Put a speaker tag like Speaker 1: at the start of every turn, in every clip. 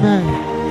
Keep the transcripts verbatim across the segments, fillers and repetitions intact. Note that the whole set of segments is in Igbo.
Speaker 1: Amen.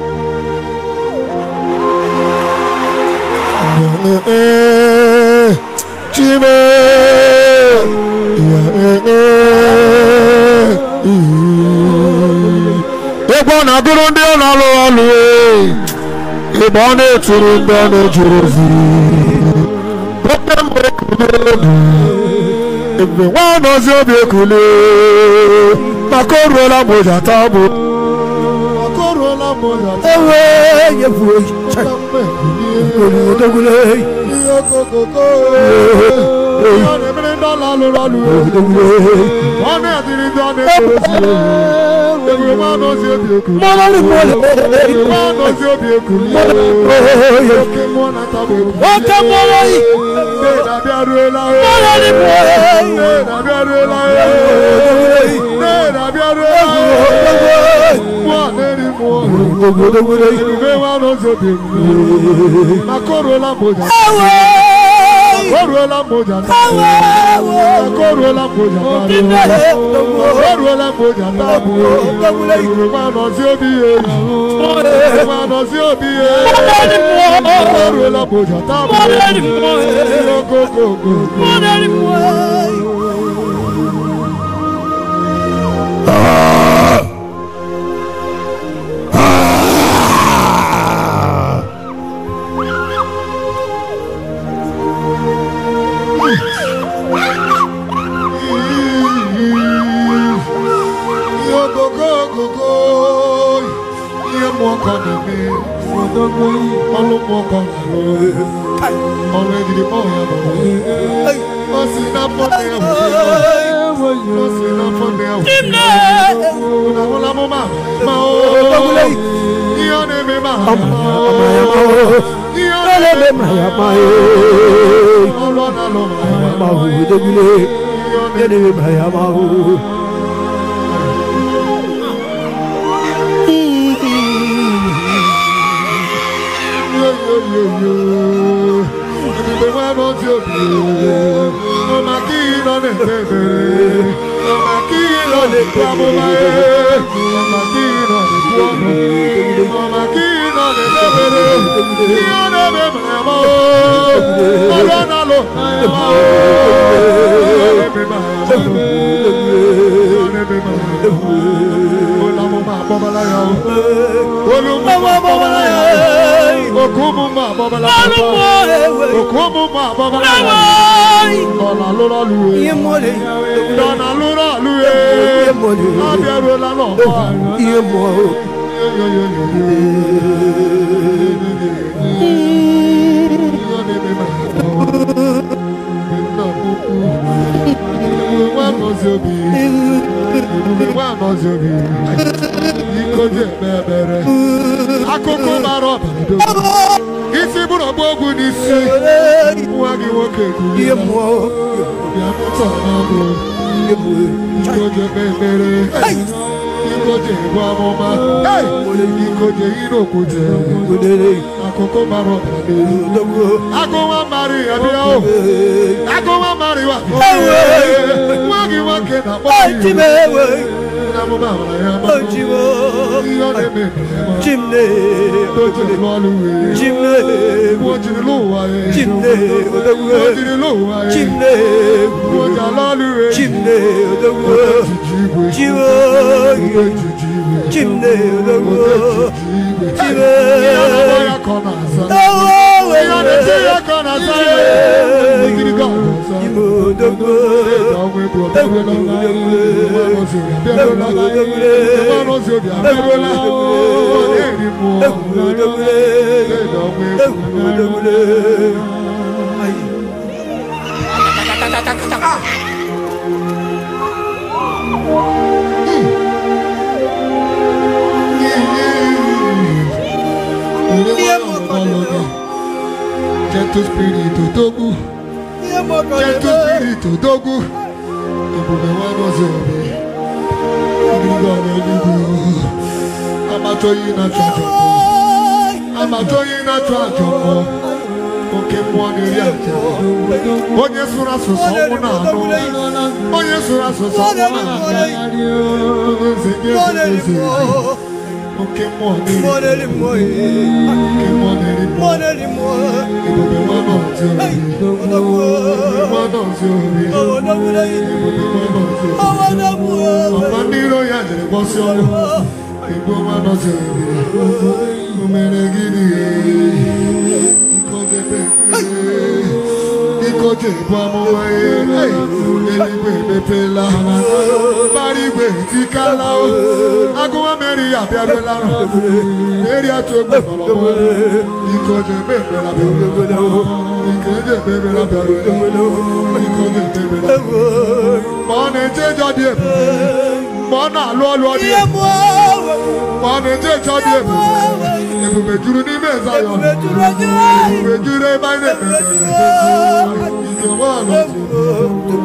Speaker 1: Ebona guru ndi onalu alu ebona turu ndi ono jurozi problem ekule ebe wana ozi obi ekule makoro la moja tabu makoro la moja ewe yefu ekule ekule yokokoko yone mrenda lalu lalu wane adiri dane korosi ewe wana ozi obi ekule mwana mwana wana ozi obi ekule yoke mwana tabu waka mwana yi nena biaruela mwana ni mwana nena biaruela nena biaruela mwana ni mwana ewe wana ozi obi ekule makoro la moja Makoro la moja Makoro la moja Makoro la moja Mano si obiye Mano si obiye Makoro la moja Go go go Gentle spirit to Dogu, gentle spirit to Dogu. I'm a toy in a church. I'm a toy in a church. Okay, one area. One yes, for us, one yes, for us, Okay, money.
Speaker 2: Money, money.
Speaker 1: Okay, money.
Speaker 2: Money, money.
Speaker 1: Ibo be wa no ti o.
Speaker 2: Ibo be
Speaker 1: wa no ti o.
Speaker 2: Ibo be wa no ti o. Ibo be wa no ti o.
Speaker 1: Ọba nílò yà jẹ̀rẹ̀ bọ́ sí ọ̀rọ̀. Ibo wa no ti o. Umere gidi. Ikoje be. Ikoje bo amowe. Eligbe bepela. Barigbe ti kala o. Agunwa meri abiabe laro. Eri atu egbe lọ́wọ́. Ikoje bebe la bebe. Ikoje bebe la bebe. Ikoje bebe la bebe. Mọ̀nà ìjẹ́jọ́ di èbù. Mọ̀nà àlọ́ ọlọ́ di èbù. Mọ̀nà ìjẹ́jọ́ di èbù. Ebube juru ní mẹ́sà yọ. Ebube juru ebe anyị na-emebe. Ìjọba àlọ́ ti èbù.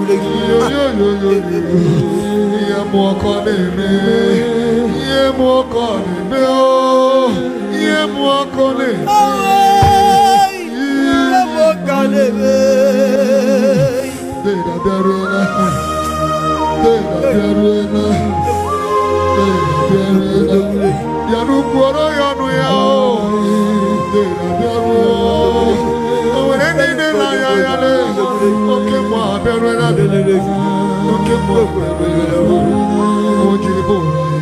Speaker 1: Ihe mụ ọkọ na-eme. Ihe mụ ọkọ na-eme ooo. Ihe mụ ọkọ na-eme. Ihe mụ ọkọ na-eme. Deda bịaruela. Deda bịaruela. Deda bịaruela. Ya n'ukwuoro ya ọnụ ya ooo. Deda bịaruela. O nwere ndị na-anya ya le. Oke mụ abịaruela. Oke mụ abịaruela. O jiri bụ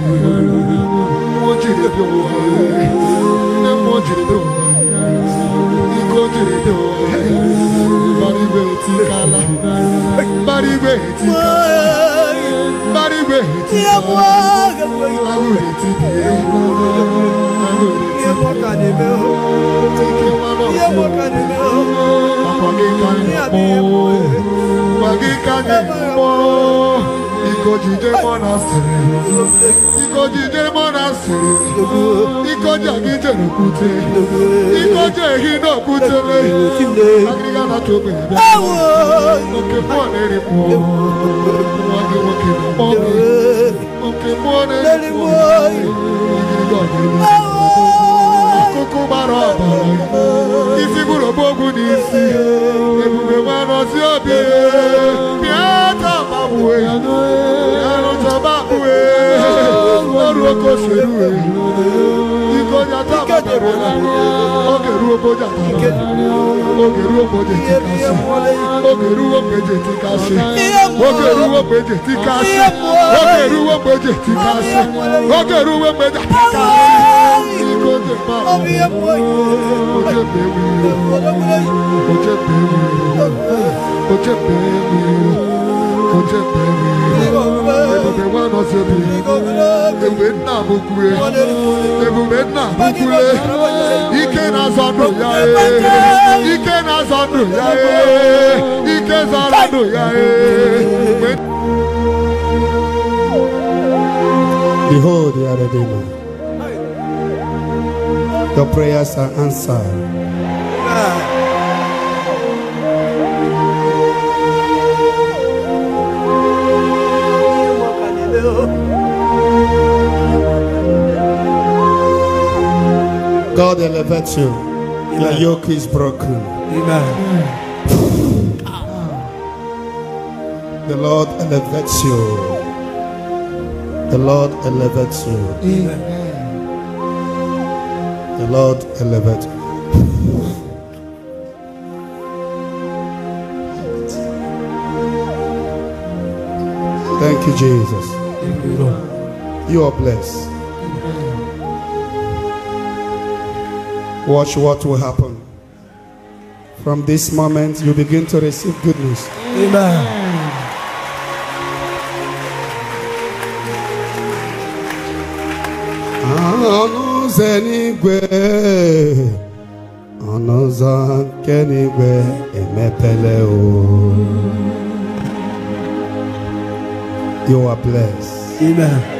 Speaker 1: o jiri bụ nne m o jiri bụ iko jiri bụ barigwe etikala barigwe etikala barigwe etikala agụrụ etibie agụrụ etibie ike mmanụ ọkọ gị ka anyị mkpọ gwa gị ka anyị mkpọ iko jide monastery iko jide monastery iko jagi jere kute iko jehi no kutele agriga na to be be oke mo neri mo wagi wagi mo oke mo neri mo agriga ni koko baraba ifiguro bogu ni si ebube mano si obi piata babuwe yano tababuwe oru oko seruwe iko jata babuwe ogeru oboja ogeru oboje tikasi ogeru oboje tikasi ogeru oboje tikasi ogeru oboje tikasi ogeru oboje tikasi iko je babuwe oje bewi oje bewi oje bewi oje bewi ebube wa no se bi ebube na bukue ebube na bukue ike na zondo ya e ike na zondo ya e ike zondo ya e. Behold your Redeemer. Your prayers are answered. God elevates you. Amen. Your yoke is broken. Amen. The Lord elevates you. The Lord elevates you. Amen. The Lord elevates you. Thank you, Jesus. Thank you, Lord. You are blessed. Watch what will happen. From this moment, you begin to receive goodness. Amen. You are blessed. Amen.